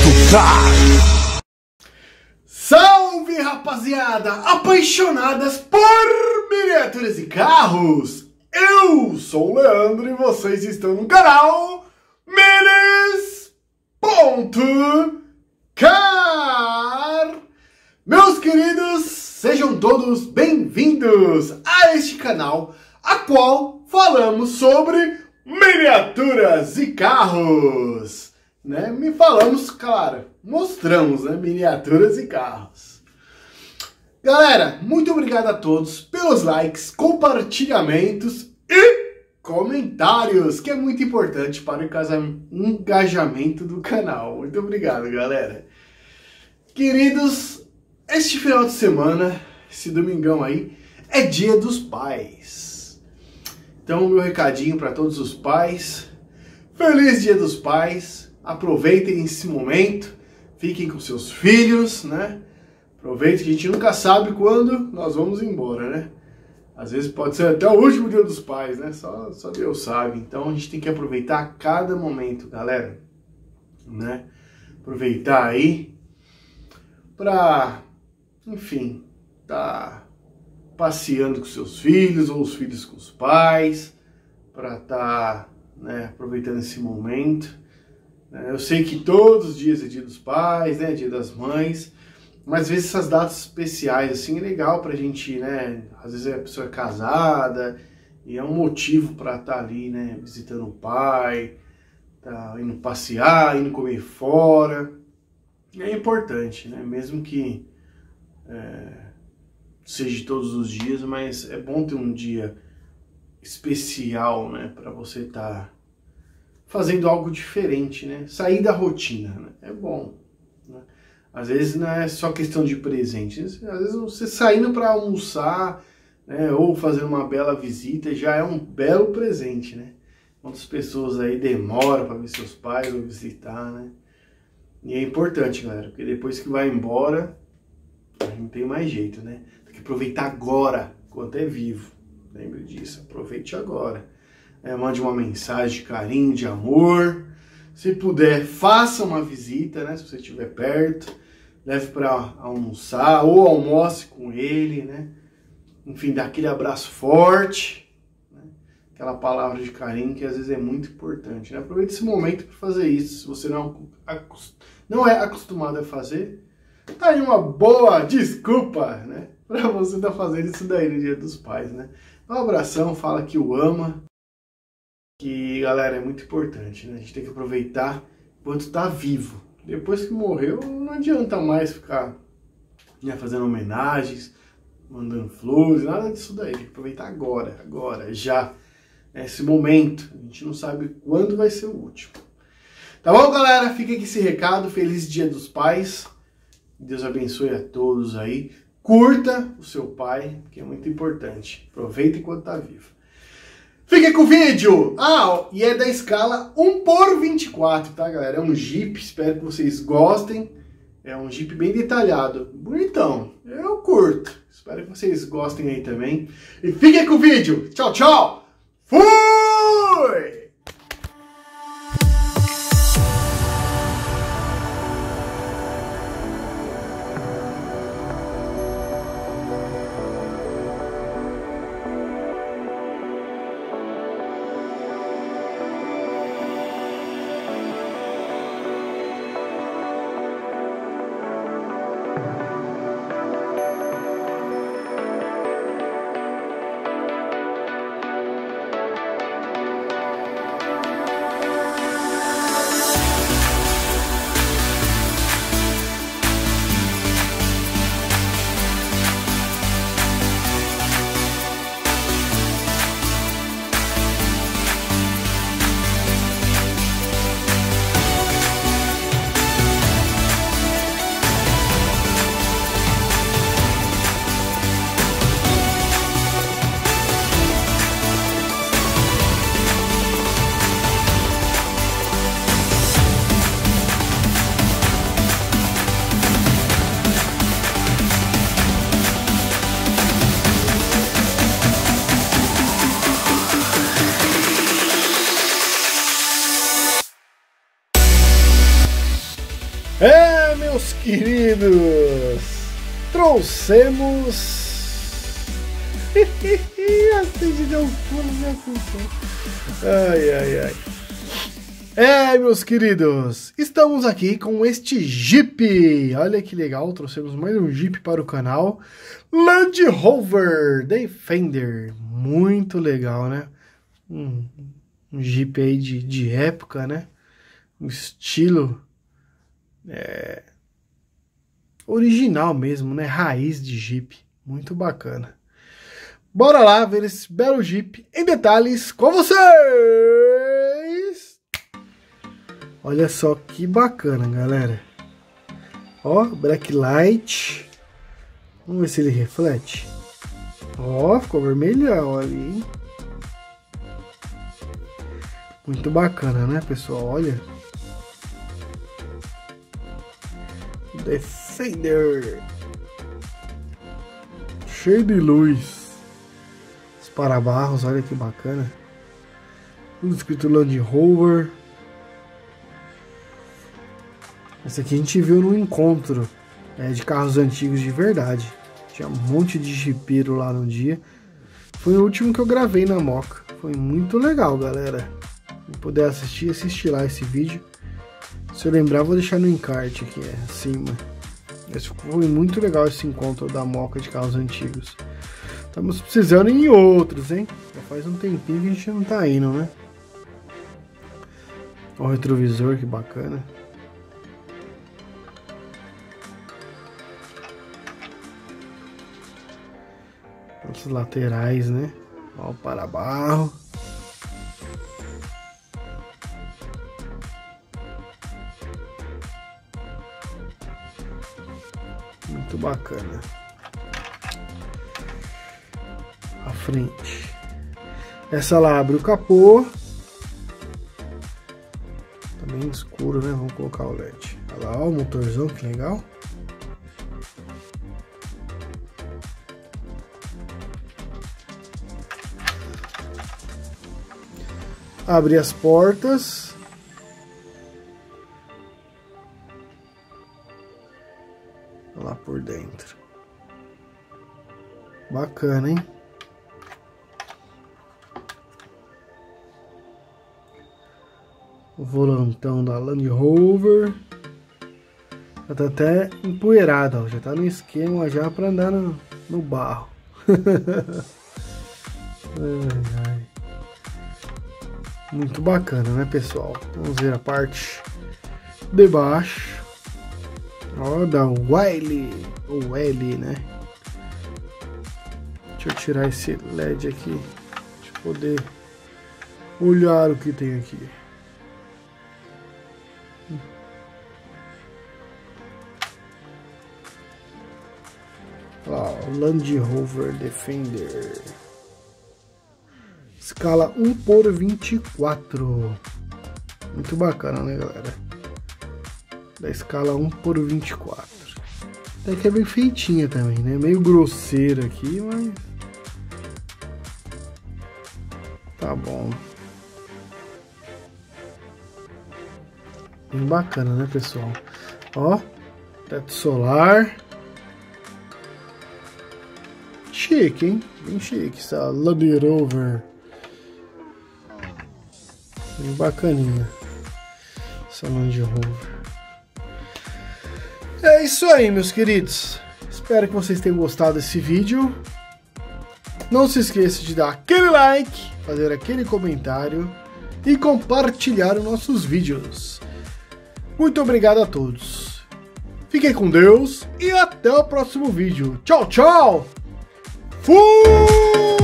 tocar. Salve, rapaziada, apaixonadas por miniaturas e carros. Eu sou o Leandro e vocês estão no canal Minis.car. Meus queridos, sejam todos bem-vindos a este canal, a qual falamos sobre miniaturas e carros, né? Mostramos, né, miniaturas e carros. Galera, muito obrigado a todos pelos likes, compartilhamentos e comentários, que é muito importante para o engajamento do canal. Muito obrigado, galera. Queridos, este final de semana, esse domingão aí, é Dia dos Pais. Então, meu recadinho para todos os pais: feliz Dia dos Pais. Aproveitem esse momento, fiquem com seus filhos, né? Aproveitem, que a gente nunca sabe quando nós vamos embora, né? Às vezes pode ser até o último Dia dos Pais, né? Só Deus sabe. Então a gente tem que aproveitar cada momento, galera, né? Aproveitar aí pra, enfim, tá passeando com seus filhos ou os filhos com os pais, pra tá, né, aproveitando esse momento. Eu sei que todos os dias é Dia dos Pais, né, Dia das Mães, mas às vezes essas datas especiais, assim, é legal pra gente, né, às vezes a pessoa é casada e é um motivo pra estar ali, né, visitando o pai, tá indo passear, indo comer fora. E é importante, né, mesmo que seja todos os dias, mas é bom ter um dia especial, né, pra você estar fazendo algo diferente, né? Sair da rotina, né? É bom, né? Às vezes não é só questão de presente. Às vezes você saindo para almoçar, né, ou fazer uma bela visita já é um belo presente, né? Quantas pessoas aí demoram para ver seus pais ou visitar, né? E é importante, galera, porque depois que vai embora, não tem mais jeito, né? Tem que aproveitar agora, enquanto é vivo. Lembre disso, aproveite agora. Mande uma mensagem de carinho, de amor. Se puder, faça uma visita, né? Se você estiver perto, leve para almoçar ou almoce com ele, né? Enfim, dá aquele abraço forte, né? Aquela palavra de carinho que às vezes é muito importante, né? Aproveite esse momento para fazer isso. Se você não é acostumado a fazer, tá aí uma boa desculpa, né, para você estar fazendo isso daí no Dia dos Pais, né? Um abração, fala que o ama. Que, galera, é muito importante, né? A gente tem que aproveitar enquanto está vivo. Depois que morreu, não adianta mais ficar, né, fazendo homenagens, mandando flores, nada disso daí. Tem que aproveitar agora, já. Esse momento. A gente não sabe quando vai ser o último. Tá bom, galera? Fica aqui esse recado. Feliz Dia dos Pais. Deus abençoe a todos aí. Curta o seu pai, que é muito importante. Aproveita enquanto está vivo. Fique com o vídeo! E é da escala 1/24, tá, galera? É um Jeep, espero que vocês gostem. É um Jeep bem detalhado, bonitão, eu curto. Espero que vocês gostem aí também. E fiquem com o vídeo! Tchau, tchau! Fui! queridos, trouxemos... Ai, meus queridos, estamos aqui com este Jeep. Olha que legal, trouxemos mais um Jeep para o canal. Land Rover Defender, muito legal, né? Um Jeep aí de época, né? Um estilo original mesmo, né? Raiz de Jeep, muito bacana. Bora lá ver esse belo Jeep em detalhes com vocês! Olha só que bacana, galera. Ó, backlight. Vamos ver se ele reflete. Ó, ficou vermelhão ali, hein? Muito bacana, né, pessoal? Olha. Defender. Cheio de luz. Os para-barros, olha que bacana. Tudo escrito Land Rover. Esse aqui a gente viu no encontro de carros antigos de verdade. Tinha um monte de jipeiro lá no dia. Foi o último que eu gravei na Moca. Foi muito legal, galera. Se puder assistir lá esse vídeo. Se eu lembrar, vou deixar no encarte aqui acima. Foi muito legal esse encontro da Moca de carros antigos. Estamos precisando ir em outros, hein? Já faz um tempinho que a gente não tá indo, né? Olha o retrovisor, que bacana. Os laterais, né? Olha o para-barro. Muito bacana. A frente. Essa lá abre o capô. Tá bem escuro, né? Vamos colocar o LED. Olha lá, ó, o motorzão, que legal. Abre as portas. Olha lá por dentro. Bacana, hein? O volantão da Land Rover. Já tá até empoeirado, ó. Já tá no esquema já para andar no barro. Ai. Muito bacana, né, pessoal? Vamos ver a parte de baixo. Ó, da Wiley, ou L, né? Deixa eu tirar esse LED aqui, deixa eu poder olhar o que tem aqui. Ó, Land Rover Defender. Escala 1/24. Muito bacana, né, galera? Da escala 1/24. Até que é bem feitinha também, né? Meio grosseira aqui, mas... tá bom. Bem bacana, né, pessoal? Ó, teto solar. Chique, hein? Bem chique essa Land Rover. Bem bacaninha essa Land Rover. É isso aí, meus queridos. Espero que vocês tenham gostado desse vídeo. Não se esqueça de dar aquele like, fazer aquele comentário e compartilhar os nossos vídeos. Muito obrigado a todos. Fiquem com Deus e até o próximo vídeo. Tchau, tchau! Fui!